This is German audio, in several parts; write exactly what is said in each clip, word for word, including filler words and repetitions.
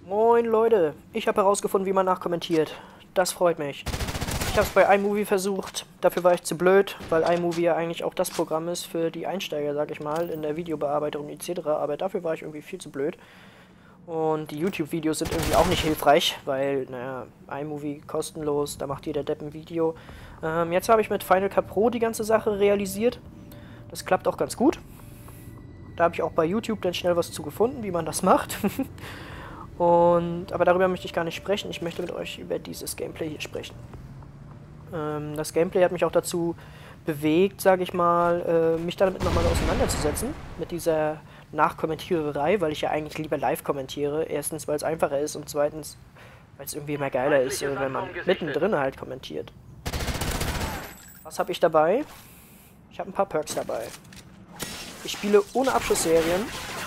Moin Leute, ich habe herausgefunden, wie man nachkommentiert. Das freut mich. Ich habe es bei iMovie versucht, dafür war ich zu blöd, weil iMovie ja eigentlich auch das Programm ist für die Einsteiger, sag ich mal, in der Videobearbeitung et cetera. Aber dafür war ich irgendwie viel zu blöd. Und die YouTube-Videos sind irgendwie auch nicht hilfreich, weil, naja, iMovie kostenlos, da macht jeder Depp ein Video. Ähm, jetzt habe ich mit Final Cut Pro die ganze Sache realisiert. Das klappt auch ganz gut. Da habe ich auch bei YouTube dann schnell was zu gefunden, wie man das macht. Und, aber darüber möchte ich gar nicht sprechen. Ich möchte mit euch über dieses Gameplay hier sprechen. Ähm, das Gameplay hat mich auch dazu bewegt, sage ich mal, äh, mich damit nochmal auseinanderzusetzen. Mit dieser Nachkommentiererei, weil ich ja eigentlich lieber live kommentiere. Erstens, weil es einfacher ist und zweitens, weil es irgendwie immer geiler ist, äh, wenn man mittendrin halt kommentiert. Was habe ich dabei? Ich habe ein paar Perks dabei. Ich spiele ohne Abschussserien.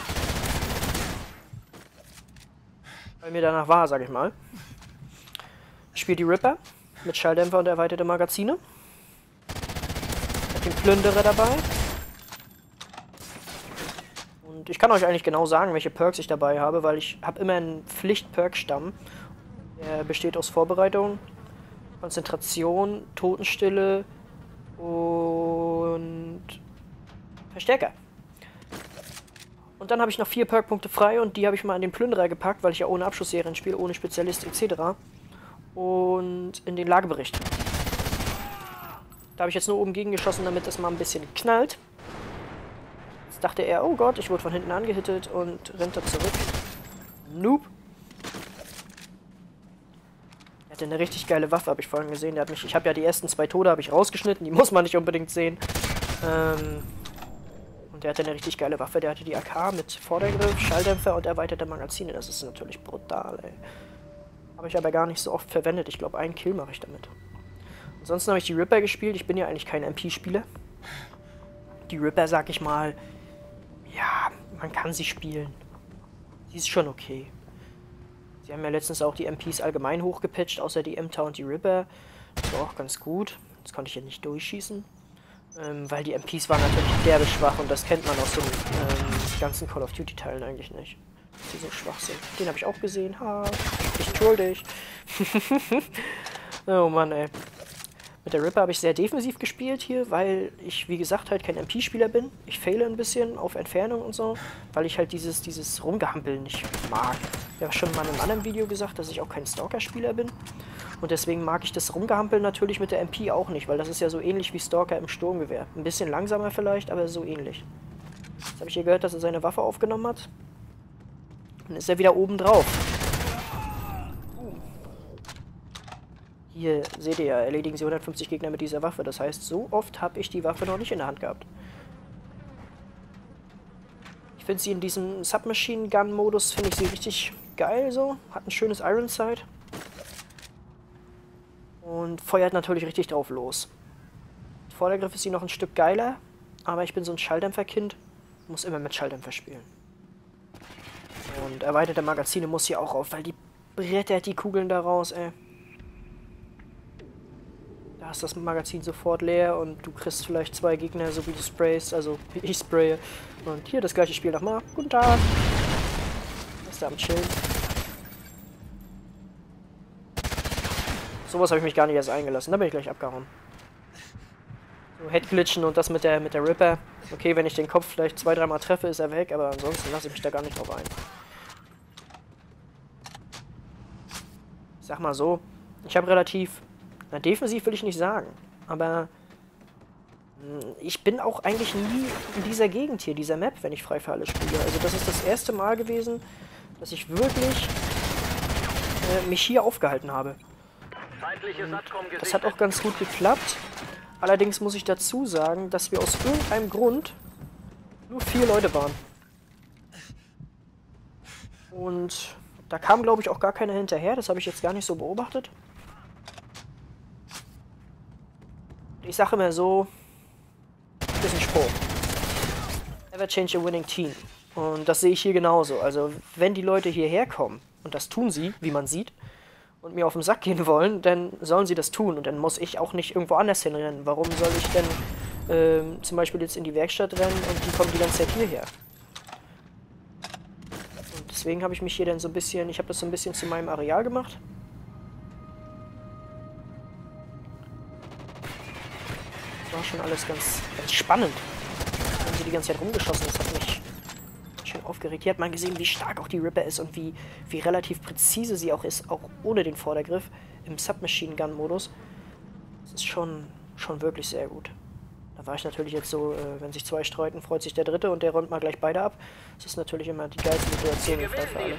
Weil mir danach war, sag ich mal. Ich spiele die Ripper mit Schalldämpfer und erweiterte Magazine. Ich habe den Plünderer dabei. Und ich kann euch eigentlich genau sagen, welche Perks ich dabei habe, weil ich habe immer einen Pflicht-Perk-Stamm. Der besteht aus Vorbereitung, Konzentration, Totenstille und Verstärker. Und dann habe ich noch vier Perkpunkte frei und die habe ich mal in den Plünderer gepackt, weil ich ja ohne Abschussserien spiele, ohne Spezialist et cetera. Und in den Lagebericht. Da habe ich jetzt nur oben gegen geschossen, damit das mal ein bisschen knallt. Jetzt dachte er, oh Gott, ich wurde von hinten angehittet und rennt da zurück. Noob. Er hatte eine richtig geile Waffe, habe ich vorhin gesehen. Der hat mich, ich habe ja die ersten zwei Tode habe ich rausgeschnitten, die muss man nicht unbedingt sehen. Ähm... Und der hatte eine richtig geile Waffe, der hatte die A K mit Vordergriff, Schalldämpfer und erweiterte Magazine. Das ist natürlich brutal, ey. Habe ich aber gar nicht so oft verwendet. Ich glaube, einen Kill mache ich damit. Ansonsten habe ich die Ripper gespielt. Ich bin ja eigentlich kein M P-Spieler. Die Ripper, sag ich mal, ja, man kann sie spielen. Sie ist schon okay. Sie haben ja letztens auch die M Ps allgemein hochgepatcht, außer die M-Tower und die Ripper. Das war auch ganz gut. Jetzt konnte ich ja nicht durchschießen. Ähm, weil die M Ps waren natürlich derbe schwach und das kennt man aus den ähm, ganzen Call of Duty Teilen eigentlich nicht. Dass die so schwach sind. Den habe ich auch gesehen. Ha, ich troll dich. Oh Mann, ey. Mit der Ripper habe ich sehr defensiv gespielt hier, weil ich, wie gesagt, halt kein M P-Spieler bin. Ich faile ein bisschen auf Entfernung und so, weil ich halt dieses, dieses Rumgehampeln nicht mag. Ich habe schon mal in einem anderen Video gesagt, dass ich auch kein Stalker-Spieler bin. Und deswegen mag ich das Rumgehampeln natürlich mit der M P auch nicht, weil das ist ja so ähnlich wie Stalker im Sturmgewehr. Ein bisschen langsamer vielleicht, aber so ähnlich. Jetzt habe ich hier gehört, dass er seine Waffe aufgenommen hat. Dann ist er wieder oben drauf. Hier seht ihr ja, erledigen sie hundertfünfzig Gegner mit dieser Waffe. Das heißt, so oft habe ich die Waffe noch nicht in der Hand gehabt. Ich finde sie in diesem Submachine Gun Modus, finde ich sie richtig geil so. Hat ein schönes Iron Sight. Und feuert natürlich richtig drauf los. Mit Vordergriff ist sie noch ein Stück geiler, aber ich bin so ein Schalldämpferkind, muss immer mit Schalldämpfer spielen. Und erweiterte Magazine muss hier auch auf, weil die brettert die Kugeln da raus, ey. Da ist das Magazin sofort leer und du kriegst vielleicht zwei Gegner, so wie du sprayst, also wie ich spraye. Und hier das gleiche Spiel nochmal. Guten Tag. Ist da am Chillen. Sowas habe ich mich gar nicht erst eingelassen. Da bin ich gleich abgehauen. So Headglitchen und das mit der mit der Ripper. Okay, wenn ich den Kopf vielleicht zwei, dreimal treffe, ist er weg, aber ansonsten lasse ich mich da gar nicht drauf ein. Ich sag mal so, ich habe relativ, na defensiv will ich nicht sagen, aber mh, ich bin auch eigentlich nie in dieser Gegend hier, dieser Map, wenn ich frei für alle spiele. Also das ist das erste Mal gewesen, dass ich wirklich äh, mich hier aufgehalten habe. Das hat auch ganz gut geklappt. Allerdings muss ich dazu sagen, dass wir aus irgendeinem Grund nur vier Leute waren. Und da kam, glaube ich, auch gar keiner hinterher. Das habe ich jetzt gar nicht so beobachtet. Ich sage immer so, das ist ein Spruch. Never change a winning team. Und das sehe ich hier genauso. Also wenn die Leute hierher kommen, und das tun sie, wie man sieht, und mir auf den Sack gehen wollen, dann sollen sie das tun. Und dann muss ich auch nicht irgendwo anders hinrennen. Warum soll ich denn ähm, zum Beispiel jetzt in die Werkstatt rennen und die kommen die ganze Zeit hierher? Deswegen habe ich mich hier dann so ein bisschen, ich habe das so ein bisschen zu meinem Areal gemacht. Das war schon alles ganz, ganz spannend. Wenn sie die ganze Zeit rumgeschossen, das hat mich schön aufgeregt. Hier hat man gesehen, wie stark auch die Ripper ist und wie, wie relativ präzise sie auch ist, auch ohne den Vordergriff im Submachine-Gun-Modus. Das ist schon, schon wirklich sehr gut. Da war ich natürlich jetzt so, äh, wenn sich zwei streiten, freut sich der Dritte und der räumt mal gleich beide ab. Das ist natürlich immer die geilste Situation für alle.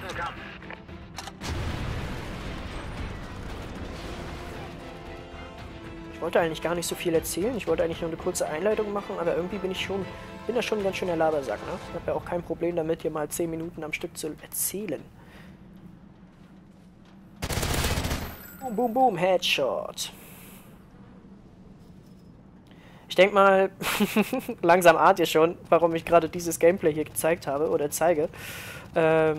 Ich wollte eigentlich gar nicht so viel erzählen. Ich wollte eigentlich nur eine kurze Einleitung machen, aber irgendwie bin ich schon, bin da schon ein ganz schöner Labersack, ne? Ich habe ja auch kein Problem damit, hier mal zehn Minuten am Stück zu erzählen. Boom, boom, boom, Headshot. Ich denke mal, langsam ahnt ihr schon, warum ich gerade dieses Gameplay hier gezeigt habe oder zeige. Ähm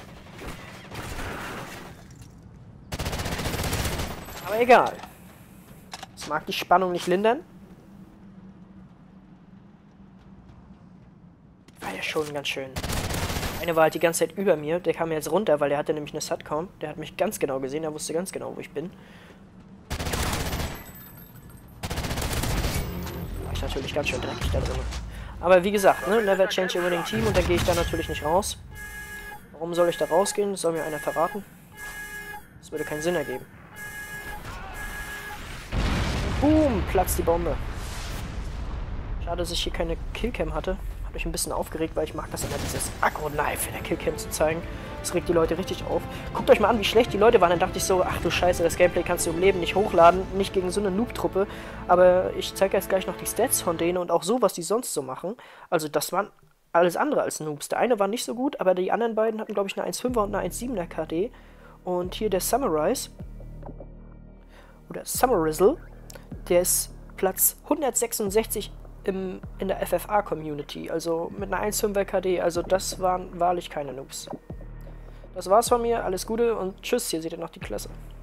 Aber egal. Das mag die Spannung nicht lindern. War ja schon ganz schön. Eine war halt die ganze Zeit über mir. Der kam jetzt runter, weil der hatte nämlich eine Satcom. Der hat mich ganz genau gesehen. Der wusste ganz genau, wo ich bin. War ich natürlich ganz schön dreckig da drin. Aber wie gesagt, ne, never change a winning team. Und dann gehe ich da natürlich nicht raus. Warum soll ich da rausgehen? Das soll mir einer verraten. Das würde keinen Sinn ergeben. Boom, platzt die Bombe. Schade, dass ich hier keine Killcam hatte. Hat mich ein bisschen aufgeregt, weil ich mag das immer, dieses Aggro-Knife in der Killcam zu zeigen. Das regt die Leute richtig auf. Guckt euch mal an, wie schlecht die Leute waren. Dann dachte ich so, ach du Scheiße, das Gameplay kannst du im Leben nicht hochladen. Nicht gegen so eine Noob-Truppe. Aber ich zeige jetzt gleich noch die Stats von denen und auch so, was die sonst so machen. Also das waren alles andere als Noobs. Der eine war nicht so gut, aber die anderen beiden hatten, glaube ich, eine eins Komma fünfer und eine eins Komma siebener K D. Und hier der Summarize. Oder Summarizzle. Der ist Platz hundertsechsundsechzig im, in der F F A-Community, also mit einer eins Komma fünfer K D, also das waren wahrlich keine Noobs. Das war's von mir, alles Gute und tschüss, hier seht ihr noch die Klasse.